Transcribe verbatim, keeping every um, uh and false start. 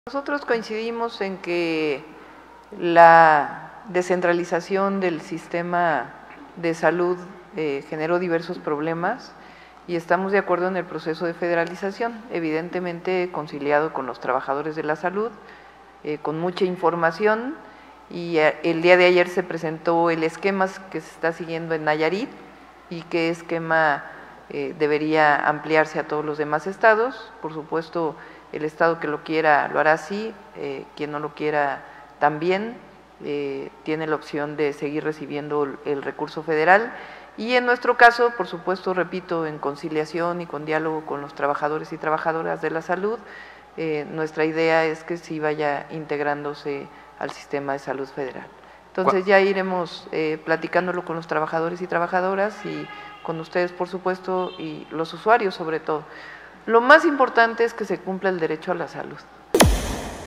Nosotros coincidimos en que la descentralización del sistema de salud eh, generó diversos problemas y estamos de acuerdo en el proceso de federalización, evidentemente conciliado con los trabajadores de la salud, eh, con mucha información, y el día de ayer se presentó el esquema que se está siguiendo en Nayarit y qué esquema eh, debería ampliarse a todos los demás estados. Por supuesto, el estado que lo quiera lo hará así, eh, quien no lo quiera también eh, tiene la opción de seguir recibiendo el, el recurso federal. Y en nuestro caso, por supuesto, repito, en conciliación y con diálogo con los trabajadores y trabajadoras de la salud, eh, nuestra idea es que sí vaya integrándose al sistema de salud federal. Entonces ya iremos eh, platicándolo con los trabajadores y trabajadoras y con ustedes, por supuesto, y los usuarios sobre todo. Lo más importante es que se cumpla el derecho a la salud.